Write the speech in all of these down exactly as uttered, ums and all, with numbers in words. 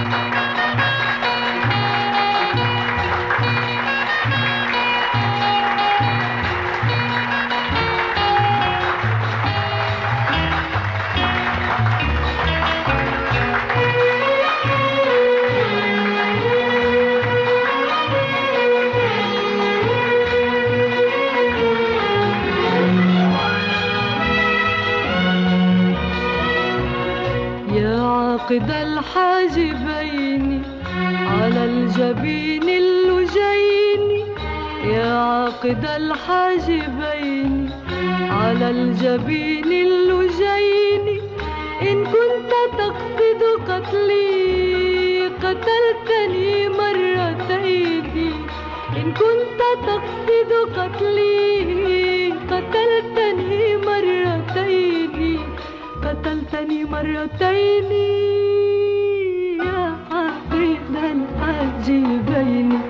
عقد الحاجبين على الجبين اللجين، يا عقد الحاجبين على الجبين اللجين، إن كنت تقصد قتلي قتلتني مرتين، إن كنت تقصد قتلي قتلتني مرتين، قتلتني مرتين يا عقد الحاجبين.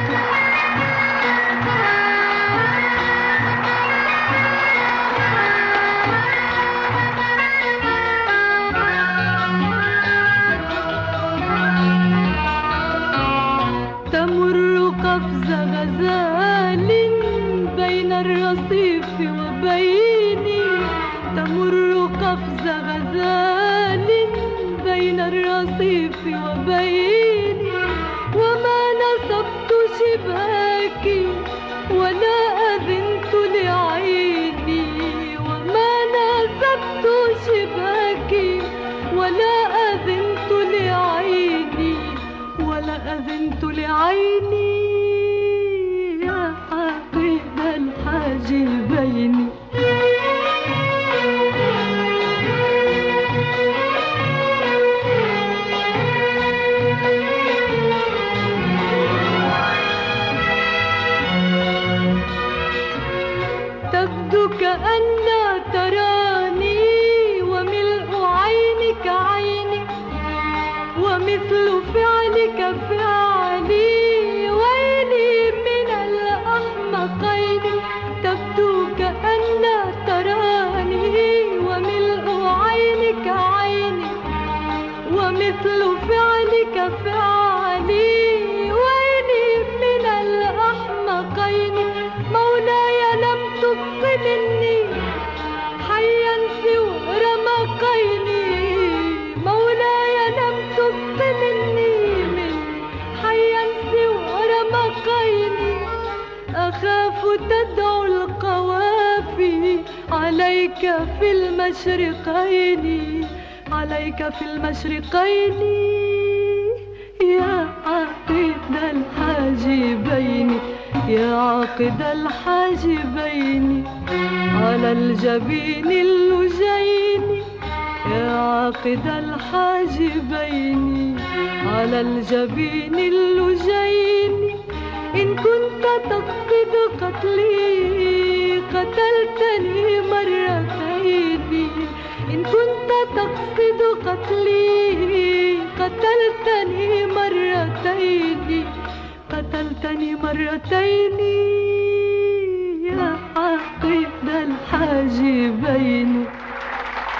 تمر قفز غزال بين الرصيف وبيني، تمر قفز غزال بين الرصيف وبيني، وما نصبت شباكي ولا أذنت لعيني، وما نصبت شباكي ولا أذنت لعيني، ولا أذنت لعيني يا عقد الحاجبين. تبدو كأن تراني وملء عينك عيني، ومثل فعلك فعلي، ويلي من الأحمقين. تبدو كأن تراني وملء عينك عيني، ومثل فعلك فعلي، ويلي من الأحمقين. مولاي لم تبق مني حيا سوى رمقيني، مولاي لم تبق مني من حيا سوى رمقيني. أخاف تدعو القوافي عليك في المشرقين، عليك في المشرقين يا عقد الحاجبين، يا عقد الحاجبين على الجبين اللجين، يا عقد الحاجبين على الجبين اللجين، إن كنت تقصد قتلي قتلتني مرتين، إن كنت تقصد قتلي قتلتني مرتين، قتلتني مرتين يا عقد الحاجبين.